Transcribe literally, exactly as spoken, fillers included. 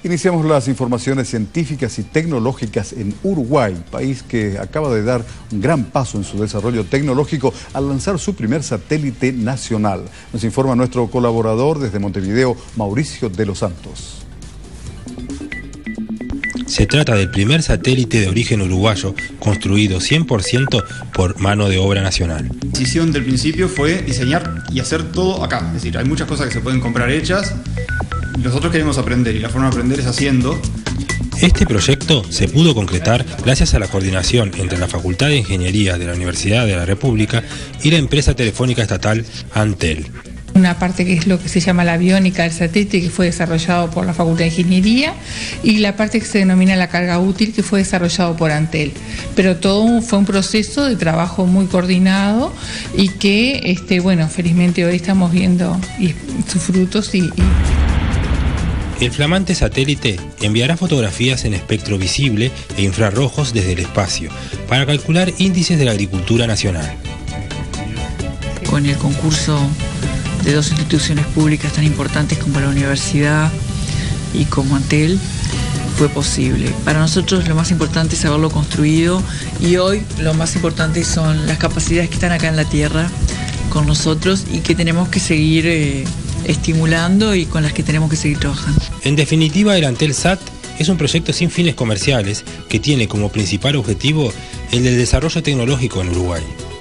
Iniciamos las informaciones científicas y tecnológicas en Uruguay, país que acaba de dar un gran paso en su desarrollo tecnológico al lanzar su primer satélite nacional. Nos informa nuestro colaborador desde Montevideo, Mauricio de los Santos. Se trata del primer satélite de origen uruguayo construido cien por ciento por mano de obra nacional. La decisión del principio fue diseñar y hacer todo acá. Es decir, hay muchas cosas que se pueden comprar hechas. Nosotros queremos aprender y la forma de aprender es haciendo. Este proyecto se pudo concretar gracias a la coordinación entre la Facultad de Ingeniería de la Universidad de la República y la empresa telefónica estatal Antel. Una parte que es lo que se llama la aviónica del satélite, que fue desarrollado por la Facultad de Ingeniería, y la parte que se denomina la carga útil, que fue desarrollado por Antel. Pero todo fue un proceso de trabajo muy coordinado y que, este, bueno, felizmente hoy estamos viendo y, sus frutos y, y... El flamante satélite enviará fotografías en espectro visible e infrarrojos desde el espacio para calcular índices de la agricultura nacional. Con el concurso de dos instituciones públicas tan importantes como la universidad y como Antel, fue posible. Para nosotros lo más importante es haberlo construido y hoy lo más importante son las capacidades que están acá en la Tierra con nosotros y que tenemos que seguir eh, estimulando y con las que tenemos que seguir trabajando. En definitiva, el Antelsat es un proyecto sin fines comerciales que tiene como principal objetivo el del desarrollo tecnológico en Uruguay.